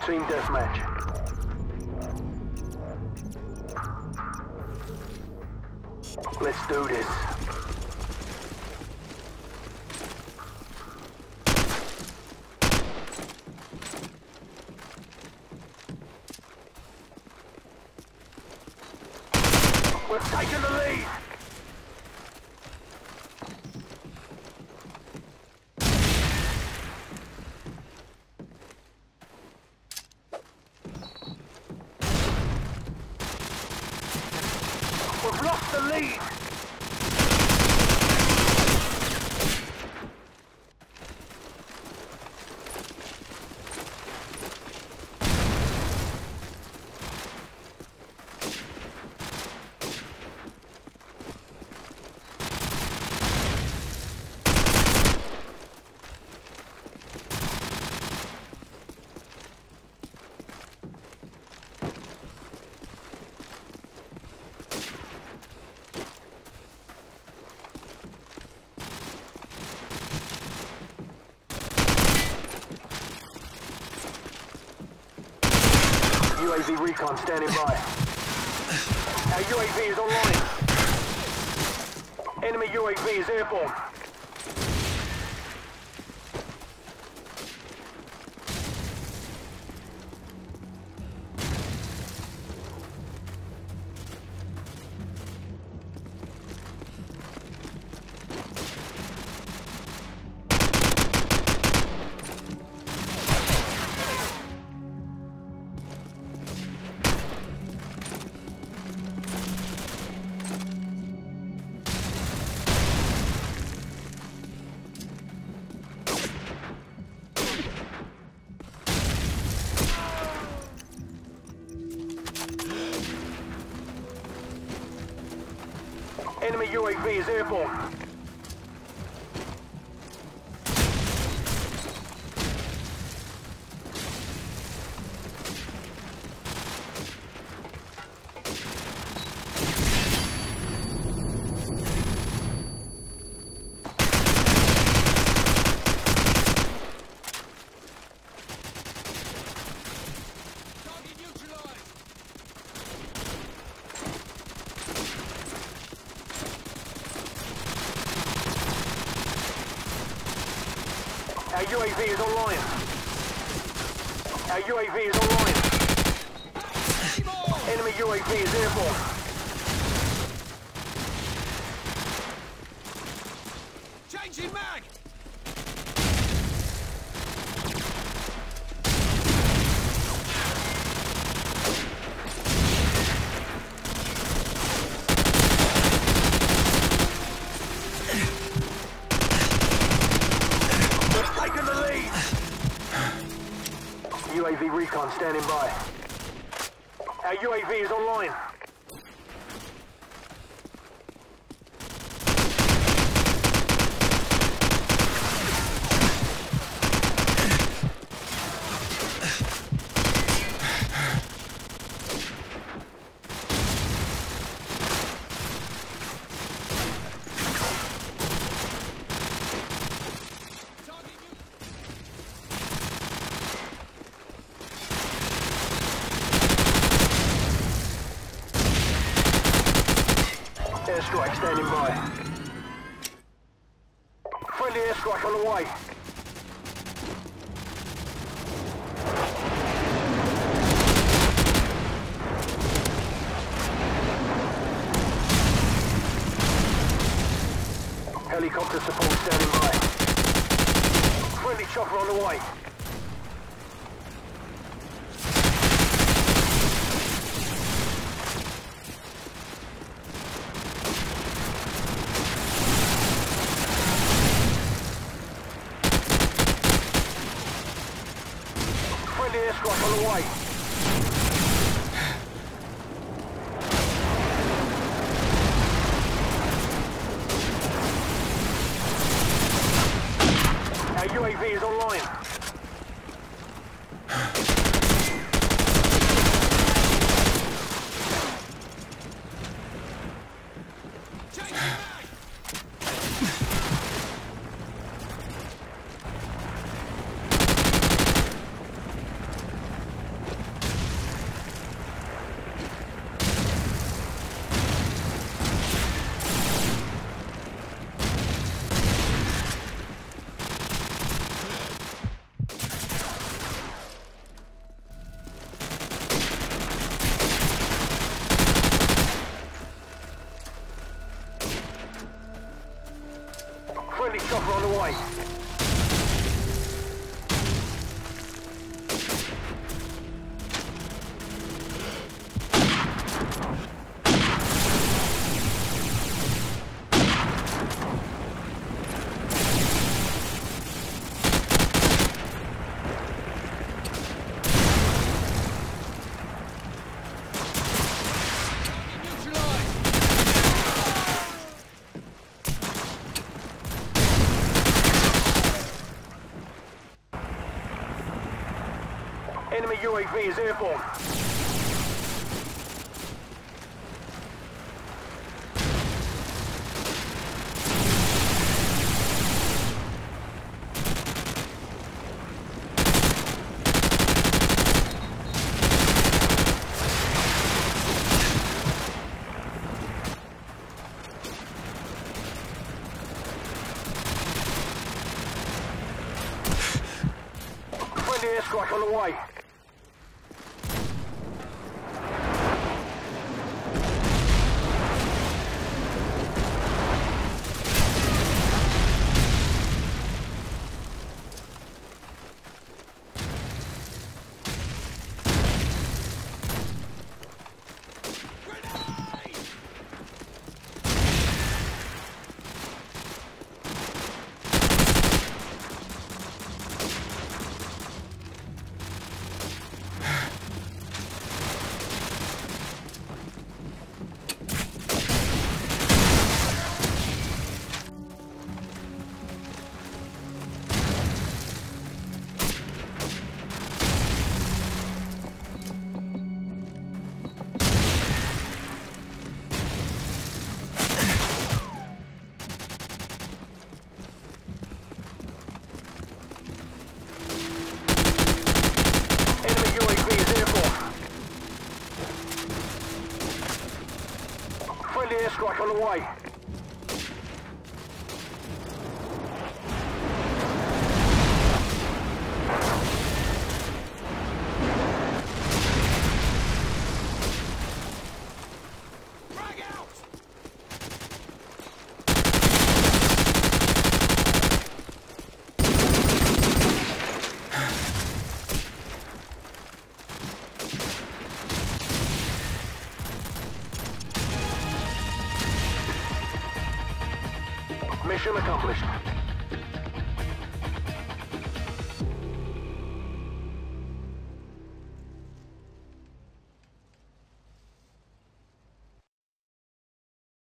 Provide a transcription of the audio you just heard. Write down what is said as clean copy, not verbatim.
Team deathmatch. Let's do this. We've taken the lead. We've lost the lead. UAV recon standing by. Our UAV is online. Enemy UAV is airborne. Enemy UAV is airborne. Our UAV is online. Our UAV is online. Enemy UAV is airborne. Changing mag! UAV recon standing by. Our UAV is online. Airstrike standing by. Friendly airstrike on the way. Helicopter support standing by. Friendly chopper on the way. Friendly airstrike on the way. Our UAV is online. Enemy UAV is airborne. Friendly airstrike on the way. Friendly airstrike on the way. Frag out! Mission accomplished.